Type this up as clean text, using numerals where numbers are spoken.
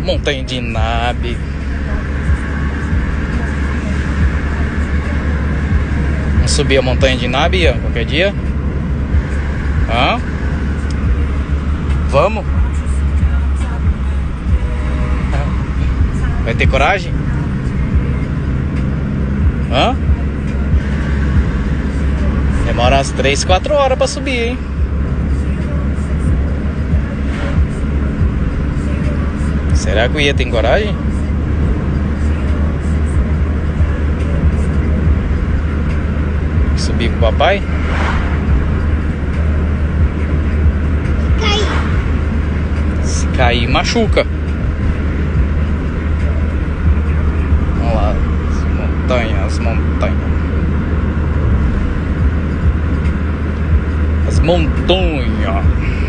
Montanha de Inabe. Vamos subir a montanha de Inabe, Ian, qualquer dia? Hã? Vamos? Vai ter coragem? Hã? Demora umas 3, 4 horas pra subir, hein? Será que o Ian tem coragem? Subir com o papai? Se cair, machuca. Vamos lá, as montanhas. As montanhas.